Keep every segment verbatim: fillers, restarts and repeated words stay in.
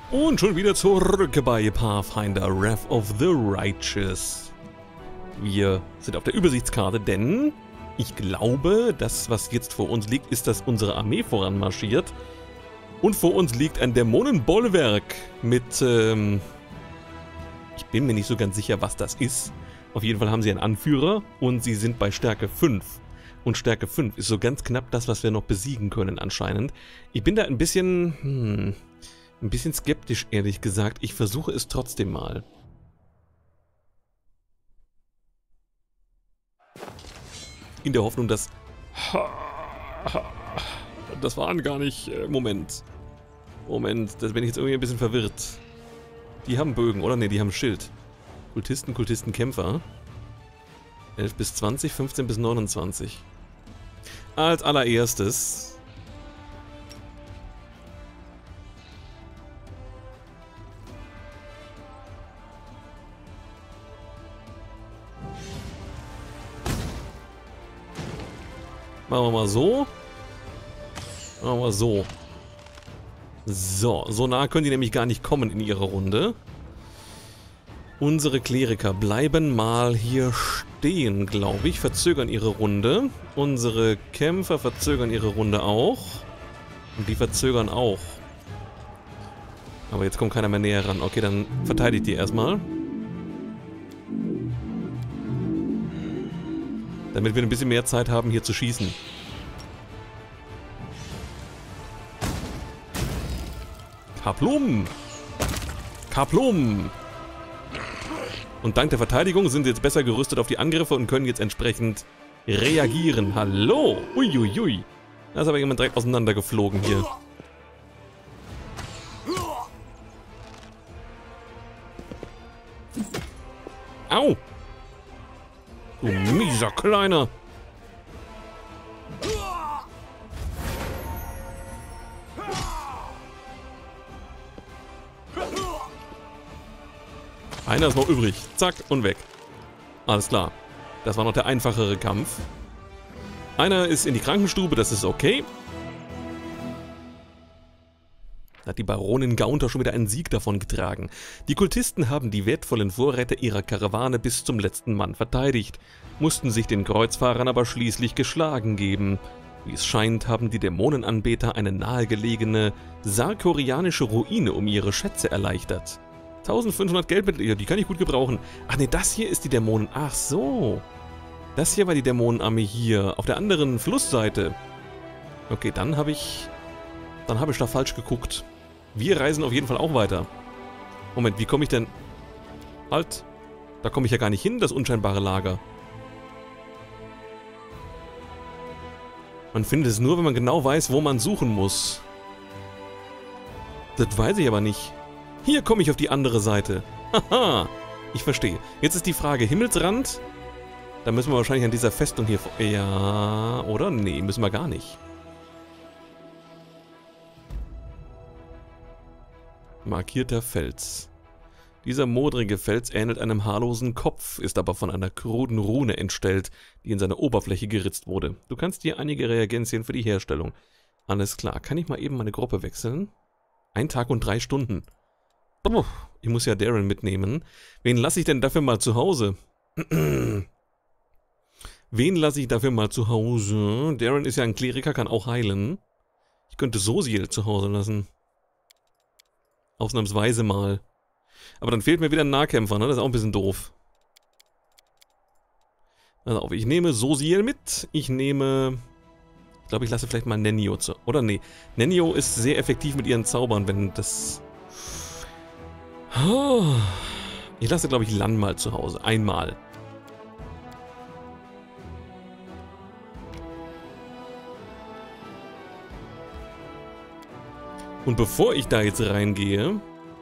Und schon wieder zurück bei Pathfinder Wrath of the Righteous. Wir sind auf der Übersichtskarte, denn ich glaube, das, was jetzt vor uns liegt, ist, dass unsere Armee voranmarschiert. Und vor uns liegt ein Dämonenbollwerk mit, ähm, ich bin mir nicht so ganz sicher, was das ist. Auf jeden Fall haben sie einen Anführer und sie sind bei Stärke fünf. Und Stärke fünf ist so ganz knapp das, was wir noch besiegen können anscheinend. Ich bin da ein bisschen, hm, ein bisschen skeptisch, ehrlich gesagt. Ich versuche es trotzdem mal. In der Hoffnung, dass... Das waren gar nicht... Moment. Moment, da bin ich jetzt irgendwie ein bisschen verwirrt. Die haben Bögen, oder? Ne, die haben Schild. Kultisten, Kultisten, Kämpfer. elf bis zwanzig, fünfzehn bis neunundzwanzig. Als allererstes... Machen wir mal so. Machen wir so. So, so nah können die nämlich gar nicht kommen in ihrer Runde. Unsere Kleriker bleiben mal hier stehen, glaube ich. Verzögern ihre Runde. Unsere Kämpfer verzögern ihre Runde auch. Und die verzögern auch. Aber jetzt kommt keiner mehr näher ran. Okay, dann verteidigt die erstmal. Damit wir ein bisschen mehr Zeit haben, hier zu schießen. Kaplum! Kaplum! Und dank der Verteidigung sind sie jetzt besser gerüstet auf die Angriffe und können jetzt entsprechend reagieren. Hallo! Uiuiui! Da ist aber jemand direkt auseinandergeflogen hier. Au! Du mieser Kleiner! Einer ist noch übrig. Zack und weg. Alles klar. Das war noch der einfachere Kampf. Einer ist in die Krankenstube, das ist okay. Da hat die Baronin Gaunter schon wieder einen Sieg davon getragen. Die Kultisten haben die wertvollen Vorräte ihrer Karawane bis zum letzten Mann verteidigt, mussten sich den Kreuzfahrern aber schließlich geschlagen geben. Wie es scheint, haben die Dämonenanbeter eine nahegelegene sarkorianische Ruine um ihre Schätze erleichtert. eintausendfünfhundert Geldmittel, ja, die kann ich gut gebrauchen. Ach ne, das hier ist die Dämonen... Ach so. Das hier war die Dämonenarmee hier, auf der anderen Flussseite. Okay, dann habe ich... Dann habe ich da falsch geguckt. Wir reisen auf jeden Fall auch weiter. Moment, wie komme ich denn... Halt. Da komme ich ja gar nicht hin, das unscheinbare Lager. Man findet es nur, wenn man genau weiß, wo man suchen muss. Das weiß ich aber nicht. Hier komme ich auf die andere Seite. Haha, ich verstehe. Jetzt ist die Frage, Himmelsrand? Da müssen wir wahrscheinlich an dieser Festung hier... Ja, oder? Nee, müssen wir gar nicht. Markierter Fels. Dieser modrige Fels ähnelt einem haarlosen Kopf, ist aber von einer kruden Rune entstellt, die in seine Oberfläche geritzt wurde. Du kannst dir einige Reagenzien für die Herstellung. Alles klar. Kann ich mal eben meine Gruppe wechseln? Ein Tag und drei Stunden. Oh, ich muss ja Darren mitnehmen. Wen lasse ich denn dafür mal zu Hause? Wen lasse ich dafür mal zu Hause? Darren ist ja ein Kleriker, kann auch heilen. Ich könnte Sosiel zu Hause lassen. Ausnahmsweise mal. Aber dann fehlt mir wieder ein Nahkämpfer, ne? Das ist auch ein bisschen doof. Pass auf, ich nehme Sosiel mit. Ich nehme... Ich glaube, ich lasse vielleicht mal Nenio zu... Oder nee. Nenio ist sehr effektiv mit ihren Zaubern, wenn das... Ich lasse, glaube ich, Lan mal zu Hause. Einmal. Und bevor ich da jetzt reingehe...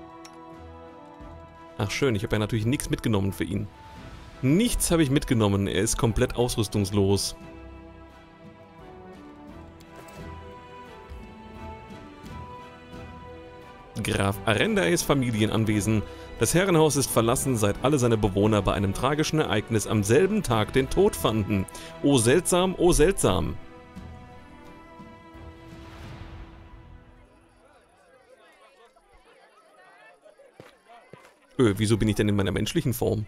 Ach schön, ich habe ja natürlich nichts mitgenommen für ihn. Nichts habe ich mitgenommen. Er ist komplett ausrüstungslos. Graf Arenda ist Familienanwesen. Das Herrenhaus ist verlassen, seit alle seine Bewohner bei einem tragischen Ereignis am selben Tag den Tod fanden. Oh seltsam, oh seltsam. Öh, wieso bin ich denn in meiner menschlichen Form?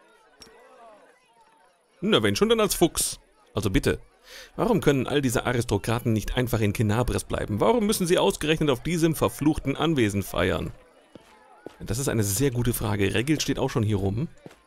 Na, wenn schon, dann als Fuchs. Also bitte. Warum können all diese Aristokraten nicht einfach in Kenabres bleiben? Warum müssen sie ausgerechnet auf diesem verfluchten Anwesen feiern? Das ist eine sehr gute Frage. Regil steht auch schon hier rum.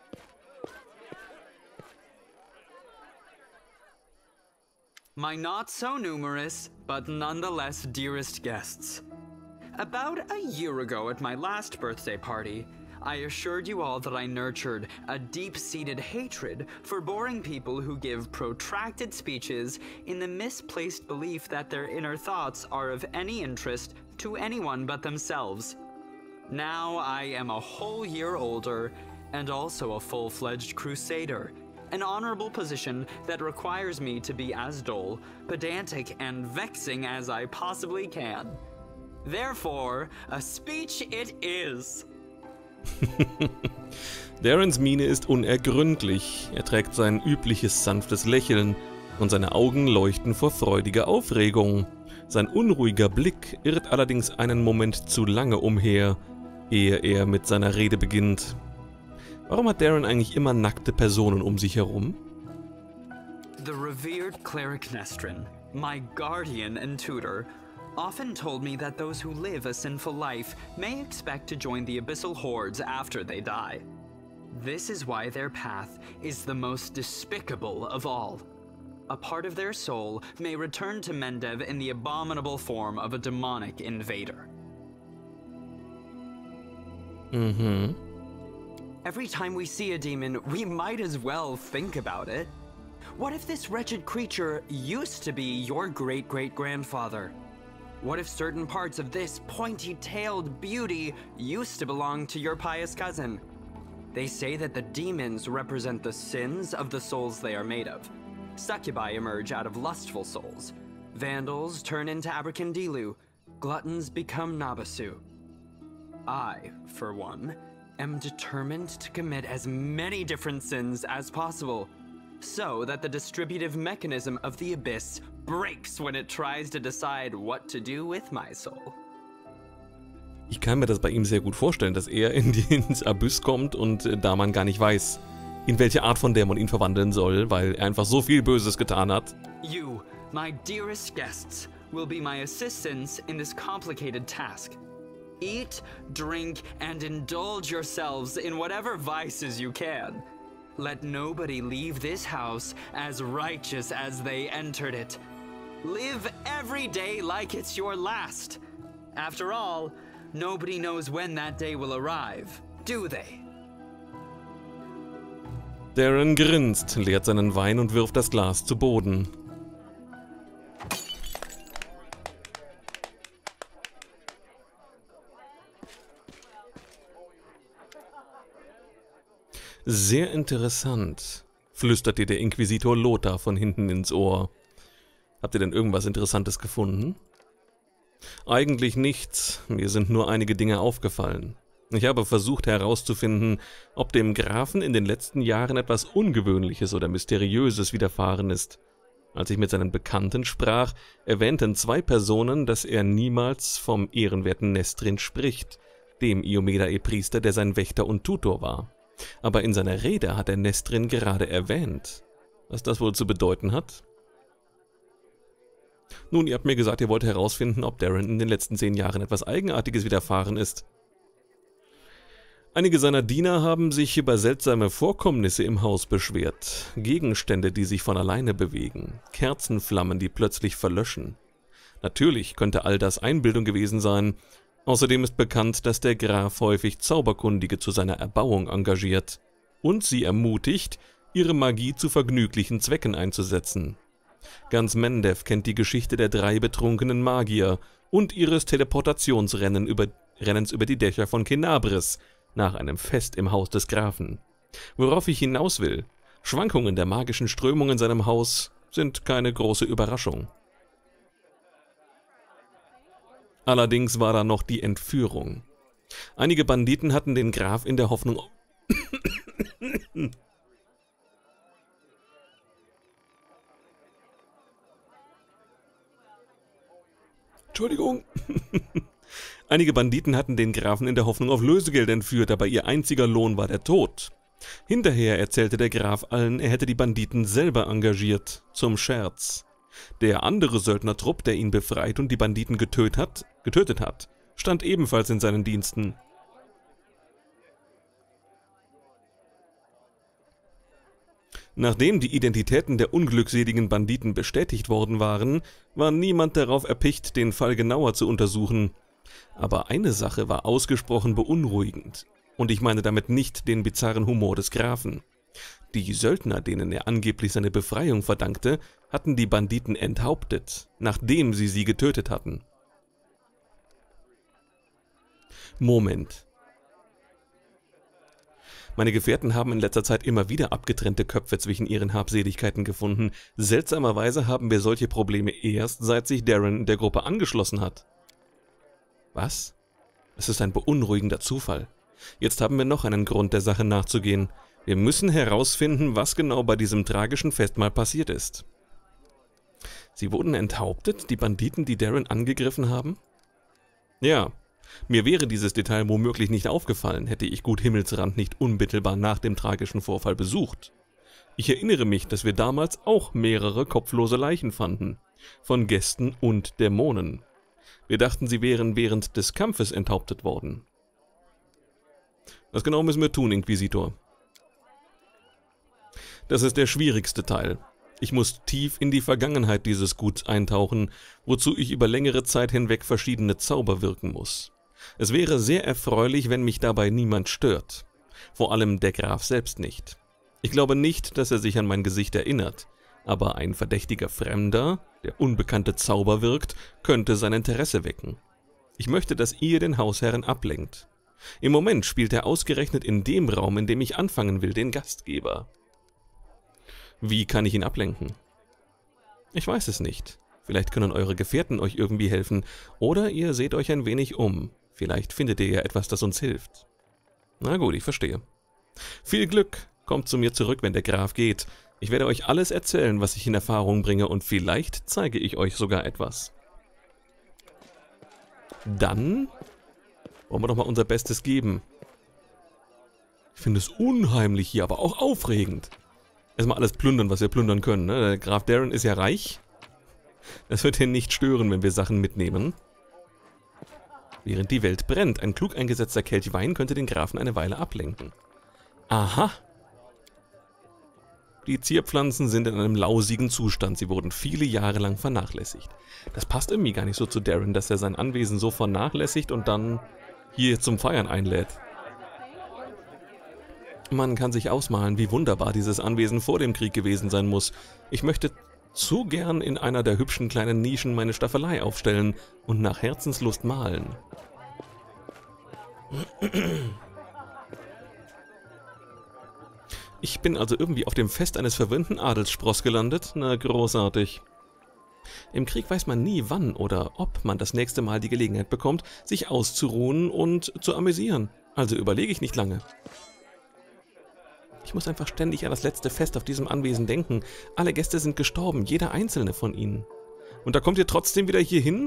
My not so numerous, but nonetheless dearest guests. About a year ago at my last birthday party, I assured you all that I nurtured a deep-seated hatred for boring people who give protracted speeches in the misplaced belief that their inner thoughts are of any interest to anyone but themselves. Now I am a whole year older and also a full-fledged crusader, an honorable position that requires me to be as dull, pedantic, and vexing as I possibly can. Therefore, a speech it is. Darrens Miene ist unergründlich. Er trägt sein übliches sanftes Lächeln und seine Augen leuchten vor freudiger Aufregung. Sein unruhiger Blick irrt allerdings einen Moment zu lange umher, ehe er mit seiner Rede beginnt. Warum hat Darren eigentlich immer nackte Personen um sich herum? The revered cleric Nestrin, my guardian and tutor, often told me that those who live a sinful life may expect to join the abyssal hordes after they die. This is why their path is the most despicable of all. A part of their soul may return to Mendev in the abominable form of a demonic invader. Mhm. Every time we see a demon, we might as well think about it. What if this wretched creature used to be your great-great-grandfather? What if certain parts of this pointy-tailed beauty used to belong to your pious cousin? They say that the demons represent the sins of the souls they are made of. Succubi emerge out of lustful souls. Vandals turn into Abracandilu. Gluttons become Nabasu. I, for one, am determined to commit as many different sins as possible, so that the distributive mechanism of the abyss breaks when it tries to decide what to do with my soul. Ich kann mir das bei ihm sehr gut vorstellen, dass er in die, ins Abyss kommt und äh, da man gar nicht weiß, in welche Art von Dämon ihn verwandeln soll, weil er einfach so viel Böses getan hat. You, my dearest guests, will be my assistants in this complicated task. Eat, drink, and indulge yourselves in whatever vices you can. Let nobody leave this house as righteous as they entered it. Live every day like it's your last. After all, nobody knows when that day will arrive, do they? Darren grinst, leert seinen Wein und wirft das Glas zu Boden. Sehr interessant, flüstert dir der Inquisitor Lothar von hinten ins Ohr. Habt ihr denn irgendwas Interessantes gefunden? Eigentlich nichts, mir sind nur einige Dinge aufgefallen. Ich habe versucht herauszufinden, ob dem Grafen in den letzten Jahren etwas Ungewöhnliches oder Mysteriöses widerfahren ist. Als ich mit seinen Bekannten sprach, erwähnten zwei Personen, dass er niemals vom ehrenwerten Nestrin spricht, dem Iomedae-Priester, der sein Wächter und Tutor war. Aber in seiner Rede hat er Nestrin gerade erwähnt. Was das wohl zu bedeuten hat? Nun, ihr habt mir gesagt, ihr wollt herausfinden, ob Darren in den letzten zehn Jahren etwas Eigenartiges widerfahren ist. Einige seiner Diener haben sich über seltsame Vorkommnisse im Haus beschwert. Gegenstände, die sich von alleine bewegen. Kerzenflammen, die plötzlich verlöschen. Natürlich könnte all das Einbildung gewesen sein. Außerdem ist bekannt, dass der Graf häufig Zauberkundige zu seiner Erbauung engagiert und sie ermutigt, ihre Magie zu vergnüglichen Zwecken einzusetzen. Ganz Mendev kennt die Geschichte der drei betrunkenen Magier und ihres Teleportationsrennens über, Rennens über die Dächer von Kenabres nach einem Fest im Haus des Grafen. Worauf ich hinaus will, Schwankungen der magischen Strömung in seinem Haus sind keine große Überraschung. Allerdings war da noch die Entführung. Einige Banditen hatten den Graf in der Hoffnung... Entschuldigung. Einige Banditen hatten den Grafen in der Hoffnung auf Lösegeld entführt, aber ihr einziger Lohn war der Tod. Hinterher erzählte der Graf allen, er hätte die Banditen selber engagiert, zum Scherz. Der andere Söldnertrupp, der ihn befreit und die Banditen getötet hat, getötet hat, stand ebenfalls in seinen Diensten. Nachdem die Identitäten der unglückseligen Banditen bestätigt worden waren, war niemand darauf erpicht, den Fall genauer zu untersuchen. Aber eine Sache war ausgesprochen beunruhigend. Und ich meine damit nicht den bizarren Humor des Grafen. Die Söldner, denen er angeblich seine Befreiung verdankte, hatten die Banditen enthauptet, nachdem sie sie getötet hatten. Moment. Meine Gefährten haben in letzter Zeit immer wieder abgetrennte Köpfe zwischen ihren Habseligkeiten gefunden. Seltsamerweise haben wir solche Probleme erst, seit sich Darren der Gruppe angeschlossen hat. Was? Es ist ein beunruhigender Zufall. Jetzt haben wir noch einen Grund, der Sache nachzugehen. Wir müssen herausfinden, was genau bei diesem tragischen Festmahl passiert ist. Sie wurden enthauptet, die Banditen, die Darren angegriffen haben? Ja. Mir wäre dieses Detail womöglich nicht aufgefallen, hätte ich Gut Himmelsrand nicht unmittelbar nach dem tragischen Vorfall besucht. Ich erinnere mich, dass wir damals auch mehrere kopflose Leichen fanden, von Gästen und Dämonen. Wir dachten, sie wären während des Kampfes enthauptet worden. Was genau müssen wir tun, Inquisitor? Das ist der schwierigste Teil. Ich muss tief in die Vergangenheit dieses Guts eintauchen, wozu ich über längere Zeit hinweg verschiedene Zauber wirken muss. Es wäre sehr erfreulich, wenn mich dabei niemand stört. Vor allem der Graf selbst nicht. Ich glaube nicht, dass er sich an mein Gesicht erinnert, aber ein verdächtiger Fremder, der unbekannte Zauber wirkt, könnte sein Interesse wecken. Ich möchte, dass ihr den Hausherren ablenkt. Im Moment spielt er ausgerechnet in dem Raum, in dem ich anfangen will, den Gastgeber. Wie kann ich ihn ablenken? Ich weiß es nicht. Vielleicht können eure Gefährten euch irgendwie helfen, oder ihr seht euch ein wenig um. Vielleicht findet ihr ja etwas, das uns hilft. Na gut, ich verstehe. Viel Glück, kommt zu mir zurück, wenn der Graf geht. Ich werde euch alles erzählen, was ich in Erfahrung bringe, und vielleicht zeige ich euch sogar etwas. Dann wollen wir doch mal unser Bestes geben. Ich finde es unheimlich hier, aber auch aufregend. Erstmal alles plündern, was wir plündern können, ne? Der Graf Darren ist ja reich. Das wird ihn nicht stören, wenn wir Sachen mitnehmen. Während die Welt brennt, ein klug eingesetzter Kelch Wein könnte den Grafen eine Weile ablenken. Aha! Die Zierpflanzen sind in einem lausigen Zustand, sie wurden viele Jahre lang vernachlässigt. Das passt irgendwie gar nicht so zu Darren, dass er sein Anwesen so vernachlässigt und dann hier zum Feiern einlädt. Man kann sich ausmalen, wie wunderbar dieses Anwesen vor dem Krieg gewesen sein muss. Ich möchte zu gern in einer der hübschen kleinen Nischen meine Staffelei aufstellen und nach Herzenslust malen. Ich bin also irgendwie auf dem Fest eines verwöhnten Adelsspross gelandet. Na, großartig. Im Krieg weiß man nie, wann oder ob man das nächste Mal die Gelegenheit bekommt, sich auszuruhen und zu amüsieren. Also überlege ich nicht lange. Ich muss einfach ständig an das letzte Fest auf diesem Anwesen denken. Alle Gäste sind gestorben, jeder einzelne von ihnen. Und da kommt ihr trotzdem wieder hier hin?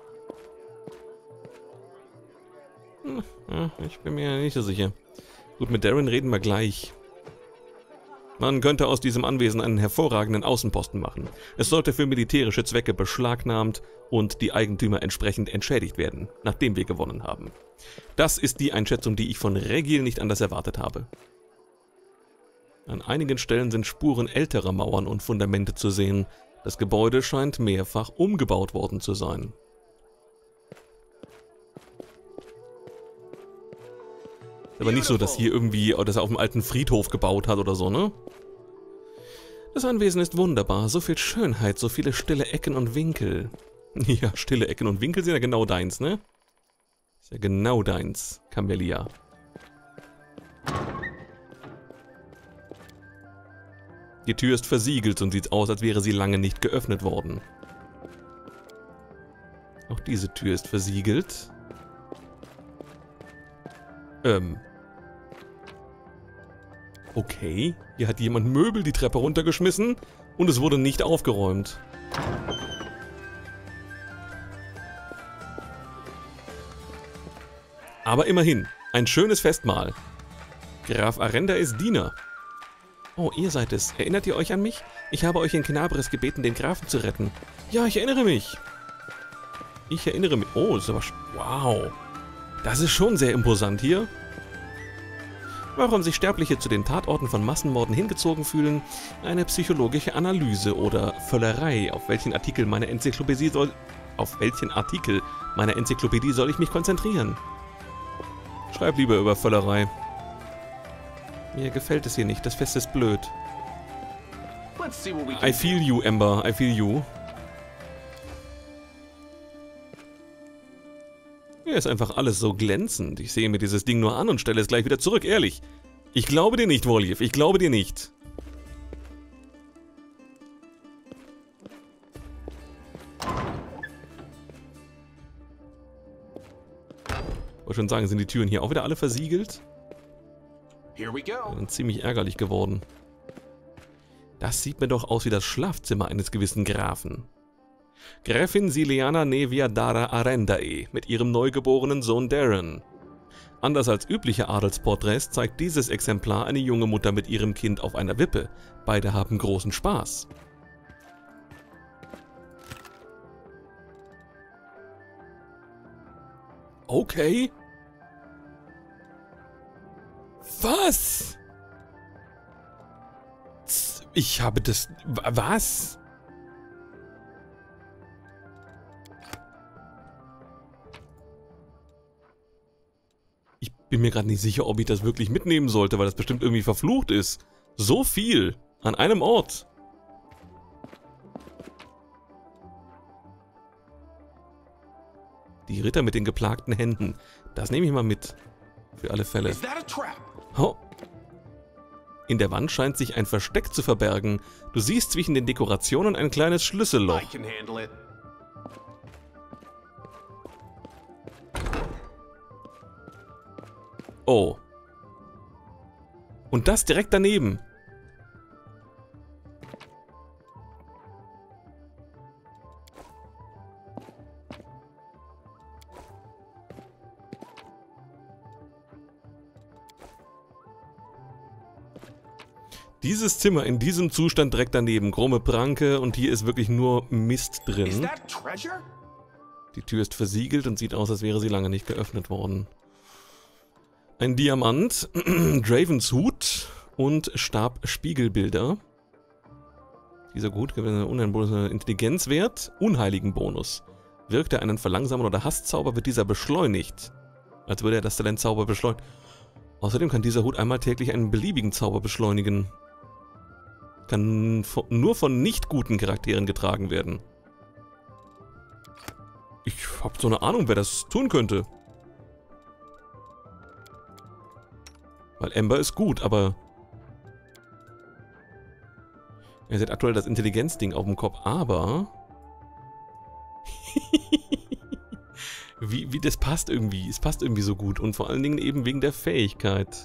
Hm, ja, ich bin mir nicht so sicher. Gut, mit Darren reden wir gleich. Man könnte aus diesem Anwesen einen hervorragenden Außenposten machen. Es sollte für militärische Zwecke beschlagnahmt und die Eigentümer entsprechend entschädigt werden, nachdem wir gewonnen haben. Das ist die Einschätzung, die ich von Regil nicht anders erwartet habe. An einigen Stellen sind Spuren älterer Mauern und Fundamente zu sehen. Das Gebäude scheint mehrfach umgebaut worden zu sein. Aber nicht so, dass hier irgendwie, dass er auf dem alten Friedhof gebaut hat oder so, ne? Das Anwesen ist wunderbar. So viel Schönheit, so viele stille Ecken und Winkel. Ja, stille Ecken und Winkel sind ja genau deins, ne? Ist ja genau deins, Camellia. Die Tür ist versiegelt und sieht aus, als wäre sie lange nicht geöffnet worden. Auch diese Tür ist versiegelt. Ähm. Okay, hier hat jemand Möbel die Treppe runtergeschmissen und es wurde nicht aufgeräumt. Aber immerhin, ein schönes Festmahl. Graf Arenda ist Diener. Oh, ihr seid es. Erinnert ihr euch an mich? Ich habe euch in Kenabres gebeten, den Grafen zu retten. Ja, ich erinnere mich. Ich erinnere mich. Oh, das ist aber... Wow. Das ist schon sehr imposant hier. Warum sich Sterbliche zu den Tatorten von Massenmorden hingezogen fühlen? Eine psychologische Analyse oder Völlerei. Auf welchen Artikel meiner Enzyklopädie soll... Auf welchen Artikel meiner Enzyklopädie soll ich mich konzentrieren? Schreib lieber über Völlerei. Mir gefällt es hier nicht. Das Fest ist blöd. I feel you, Ember. I feel you. Hier ist einfach alles so glänzend. Ich sehe mir dieses Ding nur an und stelle es gleich wieder zurück. Ehrlich. Ich glaube dir nicht, Woljev. Ich glaube dir nicht. Ich wollte schon sagen, sind die Türen hier auch wieder alle versiegelt? Here we go. Und ziemlich ärgerlich geworden. Das sieht mir doch aus wie das Schlafzimmer eines gewissen Grafen. Gräfin Siliana Nevia Dara Arendae mit ihrem neugeborenen Sohn Darren. Anders als übliche Adelsporträts zeigt dieses Exemplar eine junge Mutter mit ihrem Kind auf einer Wippe. Beide haben großen Spaß. Okay. Was? Ich habe das... Was? Ich bin mir gerade nicht sicher, ob ich das wirklich mitnehmen sollte, weil das bestimmt irgendwie verflucht ist. So viel. An einem Ort. Die Ritter mit den geplagten Händen. Das nehme ich mal mit. Für alle Fälle. Oh. In der Wand scheint sich ein Versteck zu verbergen. Du siehst zwischen den Dekorationen ein kleines Schlüsselloch. Oh. Und das direkt daneben. Dieses Zimmer in diesem Zustand direkt daneben. Krumme Pranke und hier ist wirklich nur Mist drin. Die Tür ist versiegelt und sieht aus, als wäre sie lange nicht geöffnet worden. Ein Diamant, Dravens Hut und Stabspiegelbilder. Dieser Hut gibt einen unheimlichen Intelligenzwert, Unheiligenbonus. Wirkt er einen verlangsamen oder Hasszauber, wird dieser beschleunigt. Als würde er das Talentzauber beschleunigen. Außerdem kann dieser Hut einmal täglich einen beliebigen Zauber beschleunigen. Kann nur von nicht guten Charakteren getragen werden. Ich habe so eine Ahnung, wer das tun könnte. Weil Ember ist gut, aber... Er hat aktuell das Intelligenzding auf dem Kopf, aber... wie, wie, das passt irgendwie. Es passt irgendwie so gut. Und vor allen Dingen eben wegen der Fähigkeit.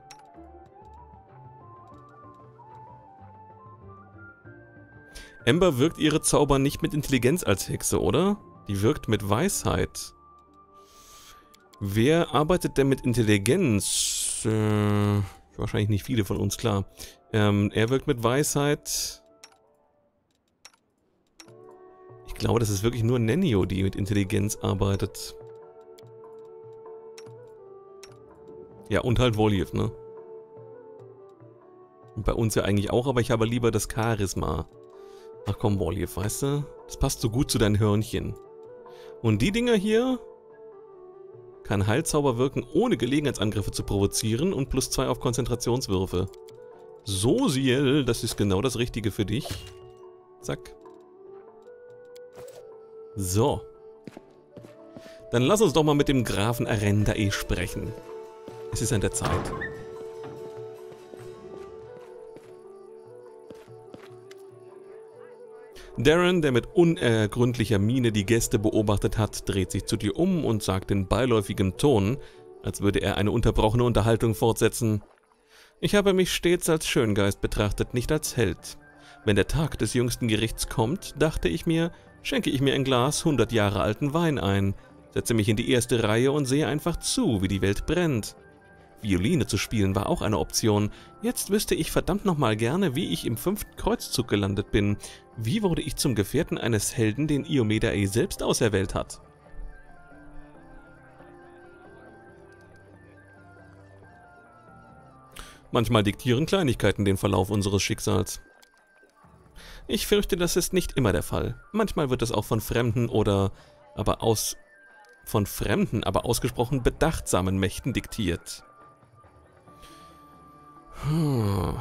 Ember wirkt ihre Zauber nicht mit Intelligenz als Hexe, oder? Die wirkt mit Weisheit. Wer arbeitet denn mit Intelligenz? Äh, wahrscheinlich nicht viele von uns, klar. Ähm, er wirkt mit Weisheit. Ich glaube, das ist wirklich nur Nenio, die mit Intelligenz arbeitet. Ja, und halt Woljev, ne? Und bei uns ja eigentlich auch, aber ich habe lieber das Charisma. Ach komm, Woljev, weißt du? Das passt so gut zu deinen Hörnchen. Und die Dinger hier... Kann Heilzauber wirken, ohne Gelegenheitsangriffe zu provozieren und plus zwei auf Konzentrationswürfe. So, Ciel, das ist genau das Richtige für dich. Zack. So. Dann lass uns doch mal mit dem Grafen Arendae sprechen. Es ist an der Zeit. Darren, der mit unergründlicher Miene die Gäste beobachtet hat, dreht sich zu dir um und sagt in beiläufigem Ton, als würde er eine unterbrochene Unterhaltung fortsetzen: Ich habe mich stets als Schöngeist betrachtet, nicht als Held. Wenn der Tag des jüngsten Gerichts kommt, dachte ich mir, schenke ich mir ein Glas hundert Jahre alten Wein ein. setze mich in die erste Reihe und sehe einfach zu, wie die Welt brennt. Violine zu spielen war auch eine Option. Jetzt wüsste ich verdammt nochmal gerne, wie ich im fünften Kreuzzug gelandet bin. Wie wurde ich zum Gefährten eines Helden, den Iomedae selbst auserwählt hat? Manchmal diktieren Kleinigkeiten den Verlauf unseres Schicksals. Ich fürchte, das ist nicht immer der Fall. Manchmal wird es auch von Fremden oder aber aus von Fremden, aber ausgesprochen bedachtsamen Mächten diktiert. Hm.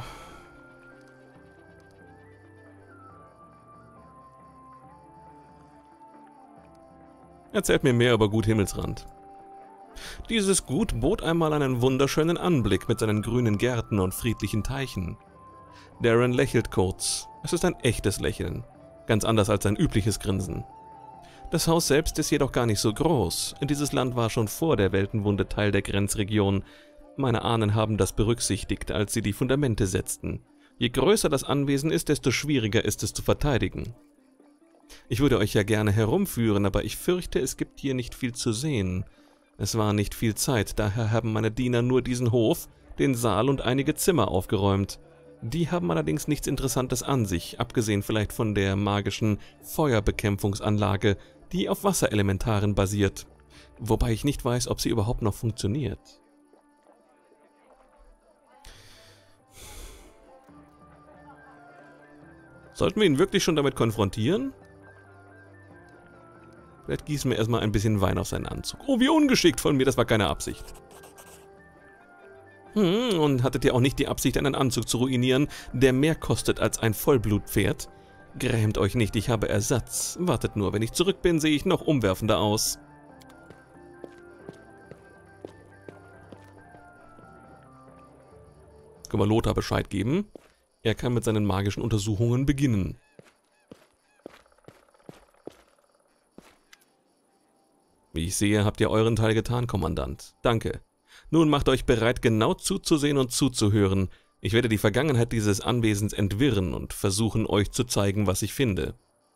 Erzählt mir mehr über Gut Himmelsrand. Dieses Gut bot einmal einen wunderschönen Anblick mit seinen grünen Gärten und friedlichen Teichen. Darren lächelt kurz. Es ist ein echtes Lächeln, ganz anders als sein übliches Grinsen. Das Haus selbst ist jedoch gar nicht so groß. Dieses Land war schon vor der Weltenwunde Teil der Grenzregion. Meine Ahnen haben das berücksichtigt, als sie die Fundamente setzten. Je größer das Anwesen ist, desto schwieriger ist es zu verteidigen. Ich würde euch ja gerne herumführen, aber ich fürchte, es gibt hier nicht viel zu sehen. Es war nicht viel Zeit, daher haben meine Diener nur diesen Hof, den Saal und einige Zimmer aufgeräumt. Die haben allerdings nichts Interessantes an sich, abgesehen vielleicht von der magischen Feuerbekämpfungsanlage, die auf Wasserelementaren basiert. Wobei ich nicht weiß, ob sie überhaupt noch funktioniert. Sollten wir ihn wirklich schon damit konfrontieren? Vielleicht gießen wir erstmal ein bisschen Wein auf seinen Anzug. Oh, wie ungeschickt von mir, das war keine Absicht. Hm, und hattet ihr auch nicht die Absicht, einen Anzug zu ruinieren, der mehr kostet als ein Vollblutpferd? Grämt euch nicht, ich habe Ersatz. Wartet nur, wenn ich zurück bin, sehe ich noch umwerfender aus. Können wir Lothar Bescheid geben? Er kann mit seinen magischen Untersuchungen beginnen. Wie ich sehe, habt ihr euren Teil getan, Kommandant. Danke. Nun macht euch bereit, genau zuzusehen und zuzuhören. Ich werde die Vergangenheit dieses Anwesens entwirren und versuchen, euch zu zeigen, was ich finde.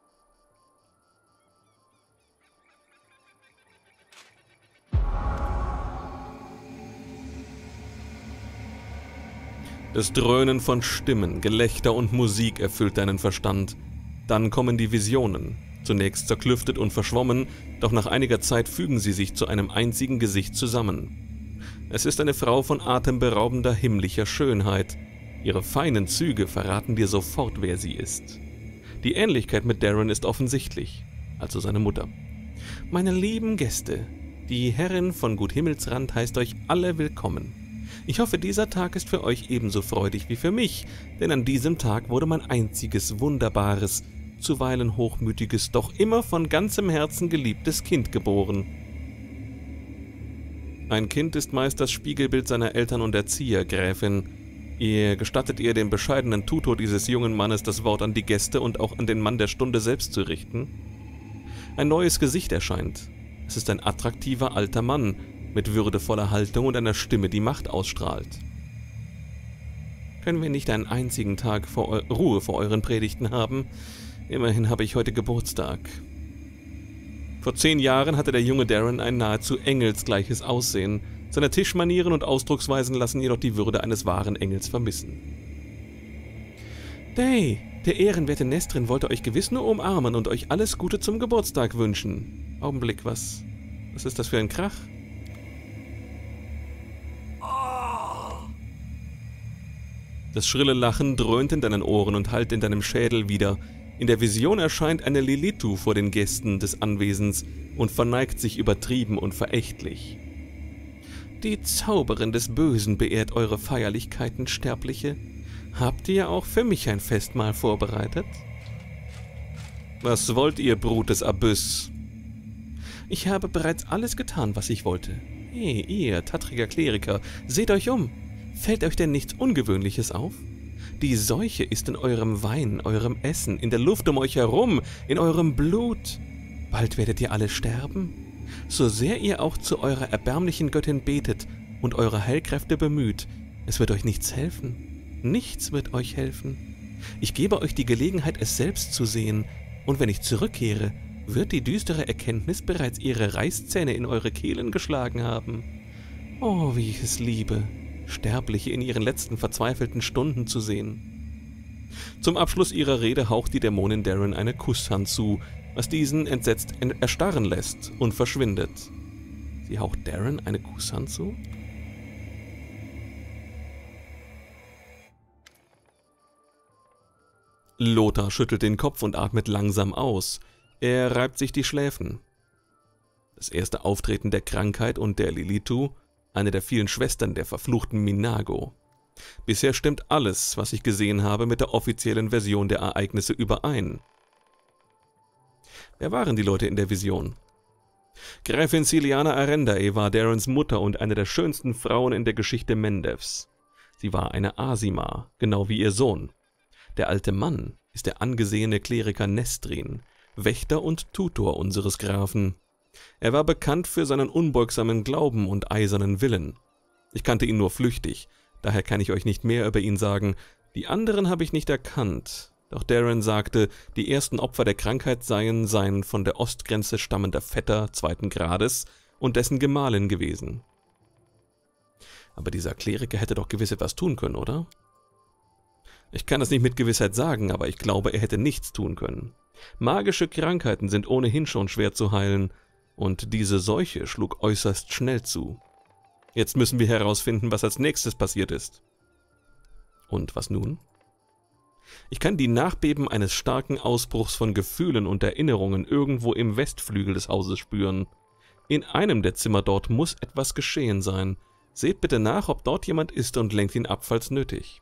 Das Dröhnen von Stimmen, Gelächter und Musik erfüllt deinen Verstand. Dann kommen die Visionen. Zunächst zerklüftet und verschwommen, doch nach einiger Zeit fügen sie sich zu einem einzigen Gesicht zusammen. Es ist eine Frau von atemberaubender himmlischer Schönheit. Ihre feinen Züge verraten dir sofort, wer sie ist. Die Ähnlichkeit mit Darren ist offensichtlich, also seine Mutter. Meine lieben Gäste, die Herrin von Gut Himmelsrand heißt euch alle willkommen. Ich hoffe, dieser Tag ist für euch ebenso freudig wie für mich, denn an diesem Tag wurde mein einziges wunderbares, zuweilen hochmütiges, doch immer von ganzem Herzen geliebtes Kind geboren. Ein Kind ist meist das Spiegelbild seiner Eltern und Erzieher, Gräfin. Ihr gestattet ihr dem bescheidenen Tutor dieses jungen Mannes das Wort an die Gäste und auch an den Mann der Stunde selbst zu richten? Ein neues Gesicht erscheint. Es ist ein attraktiver alter Mann, mit würdevoller Haltung und einer Stimme, die Macht ausstrahlt. Können wir nicht einen einzigen Tag vor Ruhe vor euren Predigten haben? Immerhin habe ich heute Geburtstag. Vor zehn Jahren hatte der junge Darren ein nahezu engelsgleiches Aussehen. Seine Tischmanieren und Ausdrucksweisen lassen jedoch die Würde eines wahren Engels vermissen. Day, der ehrenwerte Nestrin wollte euch gewiss nur umarmen und euch alles Gute zum Geburtstag wünschen. Augenblick, was... Was ist das für ein Krach? Das schrille Lachen dröhnt in deinen Ohren und hallt in deinem Schädel wieder. In der Vision erscheint eine Lilithu vor den Gästen des Anwesens und verneigt sich übertrieben und verächtlich. Die Zauberin des Bösen beehrt eure Feierlichkeiten, Sterbliche. Habt ihr auch für mich ein Festmahl vorbereitet? Was wollt ihr, Brut des Abyss? Ich habe bereits alles getan, was ich wollte. Hey, ihr, tattriger Kleriker, seht euch um. Fällt euch denn nichts Ungewöhnliches auf? Die Seuche ist in eurem Wein, eurem Essen, in der Luft um euch herum, in eurem Blut. Bald werdet ihr alle sterben. So sehr ihr auch zu eurer erbärmlichen Göttin betet und eure Heilkräfte bemüht, es wird euch nichts helfen. Nichts wird euch helfen. Ich gebe euch die Gelegenheit, es selbst zu sehen, und wenn ich zurückkehre, Wird die düstere Erkenntnis bereits ihre Reißzähne in eure Kehlen geschlagen haben? Oh, wie ich es liebe, Sterbliche in ihren letzten verzweifelten Stunden zu sehen. Zum Abschluss ihrer Rede haucht die Dämonin Darren eine Kusshand zu, was diesen entsetzt erstarren lässt und verschwindet. Sie haucht Darren eine Kusshand zu? Lothar schüttelt den Kopf und atmet langsam aus. Er reibt sich die Schläfen. Das erste Auftreten der Krankheit und der Lilitu, eine der vielen Schwestern der verfluchten Minago. Bisher stimmt alles, was ich gesehen habe, mit der offiziellen Version der Ereignisse überein. Wer waren die Leute in der Vision? Gräfin Celiana Arendae war Darrens Mutter und eine der schönsten Frauen in der Geschichte Mendevs. Sie war eine Asima, genau wie ihr Sohn. Der alte Mann ist der angesehene Kleriker Nestrin, Wächter und Tutor unseres Grafen. Er war bekannt für seinen unbeugsamen Glauben und eisernen Willen. Ich kannte ihn nur flüchtig, daher kann ich euch nicht mehr über ihn sagen. Die anderen habe ich nicht erkannt. Doch Darren sagte, die ersten Opfer der Krankheit seien sein von der Ostgrenze stammender Vetter zweiten Grades und dessen Gemahlin gewesen. Aber dieser Kleriker hätte doch gewiss etwas tun können, oder? Ich kann es nicht mit Gewissheit sagen, aber ich glaube, er hätte nichts tun können. Magische Krankheiten sind ohnehin schon schwer zu heilen, und diese Seuche schlug äußerst schnell zu. Jetzt müssen wir herausfinden, was als nächstes passiert ist. Und was nun? Ich kann die Nachbeben eines starken Ausbruchs von Gefühlen und Erinnerungen irgendwo im Westflügel des Hauses spüren. In einem der Zimmer dort muss etwas geschehen sein. Seht bitte nach, ob dort jemand ist und lenkt ihn ab, falls nötig.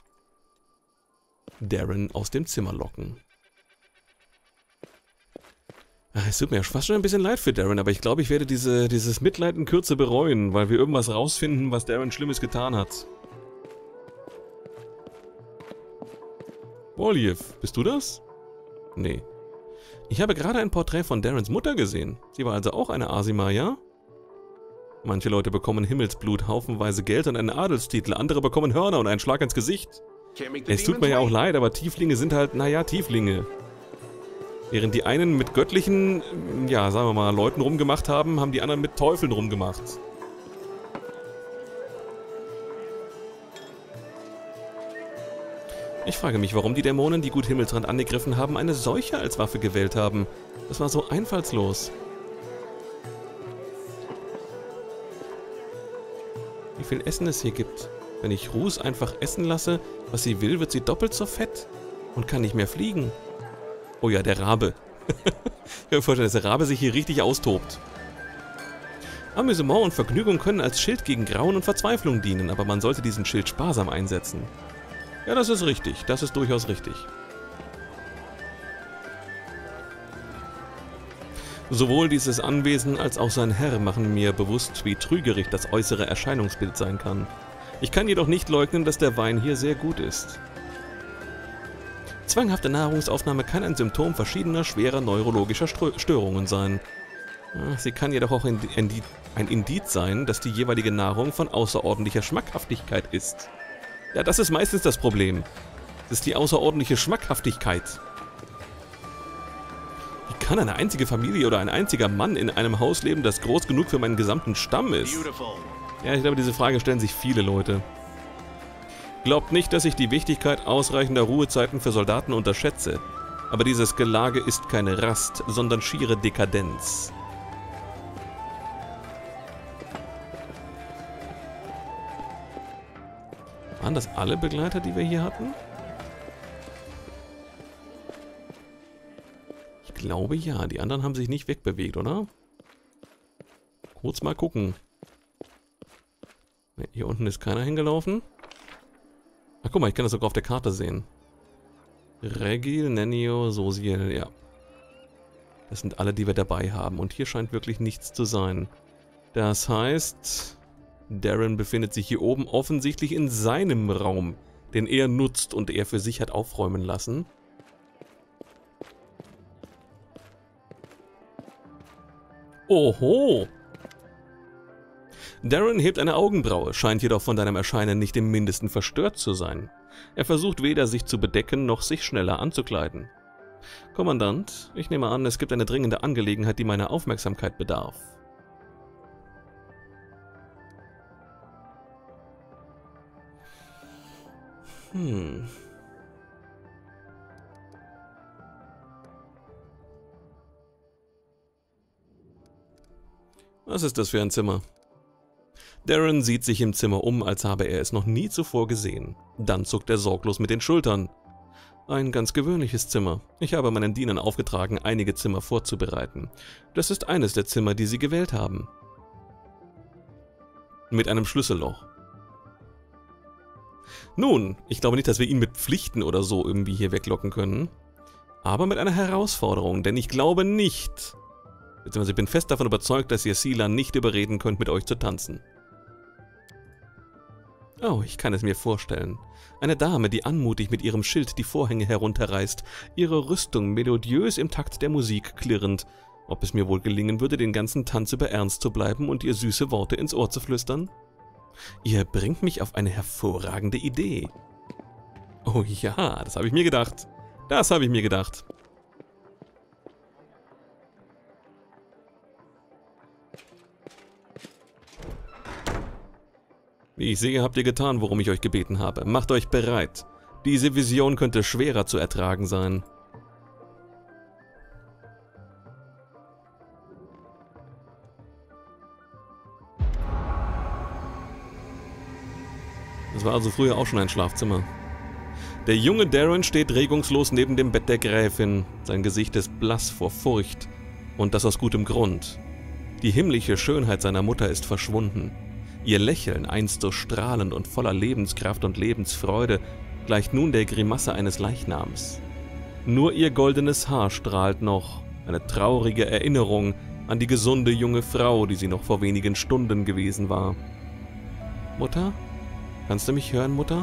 Darren aus dem Zimmer locken. Es tut mir fast schon ein bisschen leid für Darren, aber ich glaube, ich werde diese, dieses Mitleid in Kürze bereuen, weil wir irgendwas rausfinden, was Darren Schlimmes getan hat. Woljev, bist du das? Nee. Ich habe gerade ein Porträt von Darrens Mutter gesehen. Sie war also auch eine Asima, ja? Manche Leute bekommen Himmelsblut, haufenweise Geld und einen Adelstitel, andere bekommen Hörner und einen Schlag ins Gesicht. Es tut mir ja auch leid, aber Tieflinge sind halt, naja, Tieflinge. Während die einen mit göttlichen, ja, sagen wir mal, Leuten rumgemacht haben, haben die anderen mit Teufeln rumgemacht. Ich frage mich, warum die Dämonen, die Gut Himmelsrand angegriffen haben, eine Seuche als Waffe gewählt haben. Das war so einfallslos. Wie viel Essen es hier gibt. Wenn ich Ruß einfach essen lasse, was sie will, wird sie doppelt so fett und kann nicht mehr fliegen. Oh ja, der Rabe. Ich kann mir vorstellen, dass der Rabe sich hier richtig austobt. Amüsement und Vergnügung können als Schild gegen Grauen und Verzweiflung dienen, aber man sollte diesen Schild sparsam einsetzen. Ja, das ist richtig. Das ist durchaus richtig. Sowohl dieses Anwesen als auch sein Herr machen mir bewusst, wie trügerig das äußere Erscheinungsbild sein kann. Ich kann jedoch nicht leugnen, dass der Wein hier sehr gut ist. Zwanghafte Nahrungsaufnahme kann ein Symptom verschiedener schwerer neurologischer Störungen sein. Sie kann jedoch auch ein Indiz sein, dass die jeweilige Nahrung von außerordentlicher Schmackhaftigkeit ist. Ja, das ist meistens das Problem. Das ist die außerordentliche Schmackhaftigkeit. Wie kann eine einzige Familie oder ein einziger Mann in einem Haus leben, das groß genug für meinen gesamten Stamm ist? Ja, ich glaube, diese Frage stellen sich viele Leute. Glaubt nicht, dass ich die Wichtigkeit ausreichender Ruhezeiten für Soldaten unterschätze. Aber dieses Gelage ist keine Rast, sondern schiere Dekadenz. Waren das alle Begleiter, die wir hier hatten? Ich glaube ja, die anderen haben sich nicht wegbewegt, oder? Kurz mal gucken. Ne, hier unten ist keiner hingelaufen. Ach, guck mal, ich kann das sogar auf der Karte sehen. Regil, Nenio, Sosiel, ja. Das sind alle, die wir dabei haben. Und hier scheint wirklich nichts zu sein. Das heißt, Darren befindet sich hier oben offensichtlich in seinem Raum, den er nutzt und er für sich hat aufräumen lassen. Oho! Darren hebt eine Augenbraue, scheint jedoch von deinem Erscheinen nicht im Mindesten verstört zu sein. Er versucht weder sich zu bedecken, noch sich schneller anzukleiden. Kommandant, ich nehme an, es gibt eine dringende Angelegenheit, die meiner Aufmerksamkeit bedarf. Hm. Was ist das für ein Zimmer? Darren sieht sich im Zimmer um, als habe er es noch nie zuvor gesehen. Dann zuckt er sorglos mit den Schultern. Ein ganz gewöhnliches Zimmer. Ich habe meinen Dienern aufgetragen, einige Zimmer vorzubereiten. Das ist eines der Zimmer, die sie gewählt haben. Mit einem Schlüsselloch. Nun, ich glaube nicht, dass wir ihn mit Pflichten oder so irgendwie hier weglocken können. Aber mit einer Herausforderung, denn ich glaube nicht, beziehungsweise ich bin fest davon überzeugt, dass ihr Seelan nicht überreden könnt, mit euch zu tanzen. Oh, ich kann es mir vorstellen. Eine Dame, die anmutig mit ihrem Schild die Vorhänge herunterreißt, ihre Rüstung melodiös im Takt der Musik klirrend. Ob es mir wohl gelingen würde, den ganzen Tanz über ernst zu bleiben und ihr süße Worte ins Ohr zu flüstern? Ihr bringt mich auf eine hervorragende Idee. Oh ja, das habe ich mir gedacht. Das habe ich mir gedacht. Wie ich sehe, habt ihr getan, worum ich euch gebeten habe. Macht euch bereit. Diese Vision könnte schwerer zu ertragen sein. Das war also früher auch schon ein Schlafzimmer. Der junge Darren steht regungslos neben dem Bett der Gräfin. Sein Gesicht ist blass vor Furcht. Und das aus gutem Grund. Die himmlische Schönheit seiner Mutter ist verschwunden. Ihr Lächeln, einst so strahlend und voller Lebenskraft und Lebensfreude, gleicht nun der Grimasse eines Leichnams. Nur ihr goldenes Haar strahlt noch, eine traurige Erinnerung an die gesunde junge Frau, die sie noch vor wenigen Stunden gewesen war. Mutter? Kannst du mich hören, Mutter?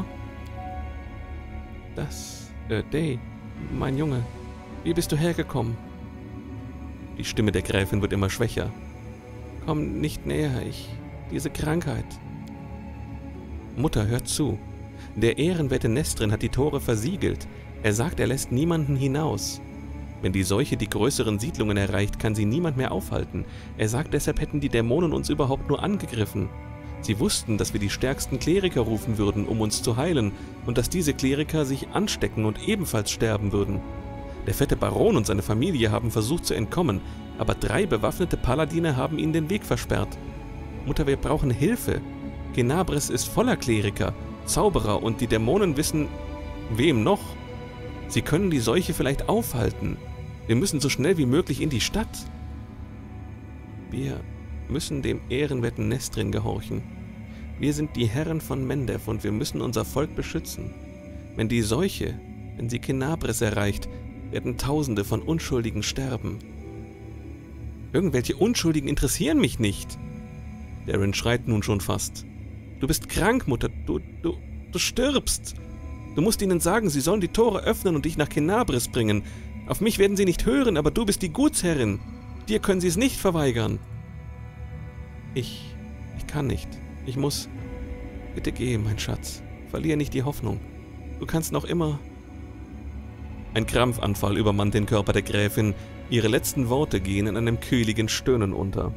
Das, äh, Day, mein Junge, wie bist du hergekommen? Die Stimme der Gräfin wird immer schwächer. Komm nicht näher, ich... diese Krankheit. Mutter, hört zu. Der ehrenwerte Nestrin hat die Tore versiegelt. Er sagt, er lässt niemanden hinaus. Wenn die Seuche die größeren Siedlungen erreicht, kann sie niemand mehr aufhalten. Er sagt, deshalb hätten die Dämonen uns überhaupt nur angegriffen. Sie wussten, dass wir die stärksten Kleriker rufen würden, um uns zu heilen, und dass diese Kleriker sich anstecken und ebenfalls sterben würden. Der fette Baron und seine Familie haben versucht zu entkommen, aber drei bewaffnete Paladine haben ihnen den Weg versperrt. Mutter, wir brauchen Hilfe. Genabris ist voller Kleriker, Zauberer, und die Dämonen wissen, wem noch. Sie können die Seuche vielleicht aufhalten. Wir müssen so schnell wie möglich in die Stadt. Wir müssen dem ehrenwerten Nestrin gehorchen. Wir sind die Herren von Mendev und wir müssen unser Volk beschützen. Wenn die Seuche, wenn sie Genabris erreicht, werden Tausende von Unschuldigen sterben. Irgendwelche Unschuldigen interessieren mich nicht. Darren schreit nun schon fast. Du bist krank, Mutter. Du, du, du stirbst. Du musst ihnen sagen, sie sollen die Tore öffnen und dich nach Genabris bringen. Auf mich werden sie nicht hören, aber du bist die Gutsherrin. Dir können sie es nicht verweigern. Ich, ich kann nicht. Ich muss... Bitte geh, mein Schatz. Verlier nicht die Hoffnung. Du kannst noch immer... Ein Krampfanfall übermannt den Körper der Gräfin. Ihre letzten Worte gehen in einem kühligen Stöhnen unter.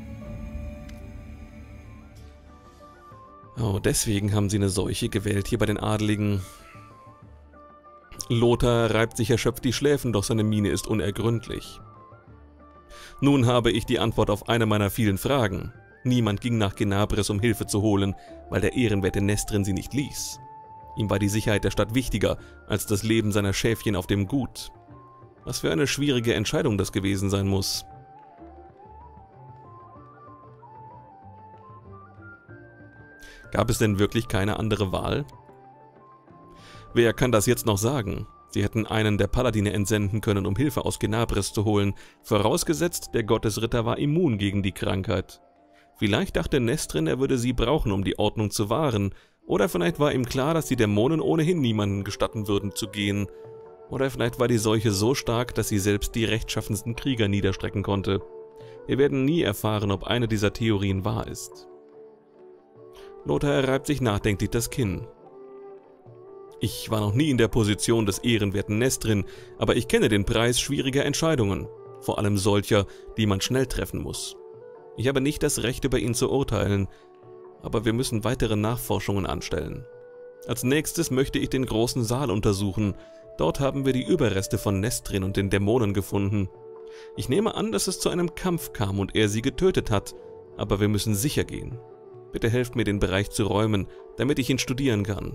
Oh, deswegen haben sie eine Seuche gewählt hier bei den Adeligen. Lothar reibt sich erschöpft die Schläfen, doch seine Miene ist unergründlich. Nun habe ich die Antwort auf eine meiner vielen Fragen. Niemand ging nach Genabris, um Hilfe zu holen, weil der ehrenwerte Nestrin sie nicht ließ. Ihm war die Sicherheit der Stadt wichtiger als das Leben seiner Schäfchen auf dem Gut. Was für eine schwierige Entscheidung das gewesen sein muss. Gab es denn wirklich keine andere Wahl? Wer kann das jetzt noch sagen? Sie hätten einen der Paladine entsenden können, um Hilfe aus Genabris zu holen, vorausgesetzt, der Gottesritter war immun gegen die Krankheit. Vielleicht dachte Nestrin, er würde sie brauchen, um die Ordnung zu wahren, oder vielleicht war ihm klar, dass die Dämonen ohnehin niemanden gestatten würden zu gehen, oder vielleicht war die Seuche so stark, dass sie selbst die rechtschaffensten Krieger niederstrecken konnte. Wir werden nie erfahren, ob eine dieser Theorien wahr ist. Lothar reibt sich nachdenklich das Kinn. Ich war noch nie in der Position des ehrenwerten Nestrin, aber ich kenne den Preis schwieriger Entscheidungen, vor allem solcher, die man schnell treffen muss. Ich habe nicht das Recht, über ihn zu urteilen, aber wir müssen weitere Nachforschungen anstellen. Als nächstes möchte ich den großen Saal untersuchen. Dort haben wir die Überreste von Nestrin und den Dämonen gefunden. Ich nehme an, dass es zu einem Kampf kam und er sie getötet hat, aber wir müssen sicher gehen. Bitte helft mir, den Bereich zu räumen, damit ich ihn studieren kann.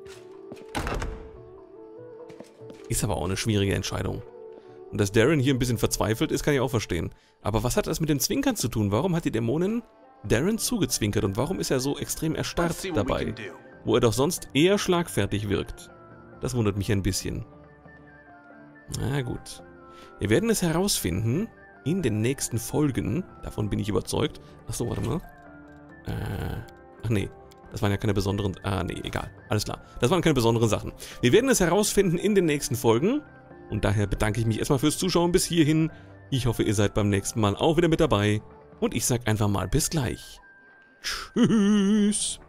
Ist aber auch eine schwierige Entscheidung. Und dass Darren hier ein bisschen verzweifelt ist, kann ich auch verstehen. Aber was hat das mit dem Zwinkern zu tun? Warum hat die Dämonin Darren zugezwinkert und warum ist er so extrem erstarrt dabei, wo er doch sonst eher schlagfertig wirkt? Das wundert mich ein bisschen. Na gut. Wir werden es herausfinden in den nächsten Folgen. Davon bin ich überzeugt. Achso, warte mal. Äh, ach nee. Das waren ja keine besonderen... Ah, nee, egal. Alles klar. Das waren keine besonderen Sachen. Wir werden es herausfinden in den nächsten Folgen. Und daher bedanke ich mich erstmal fürs Zuschauen bis hierhin. Ich hoffe, ihr seid beim nächsten Mal auch wieder mit dabei. Und ich sag einfach mal bis gleich. Tschüss.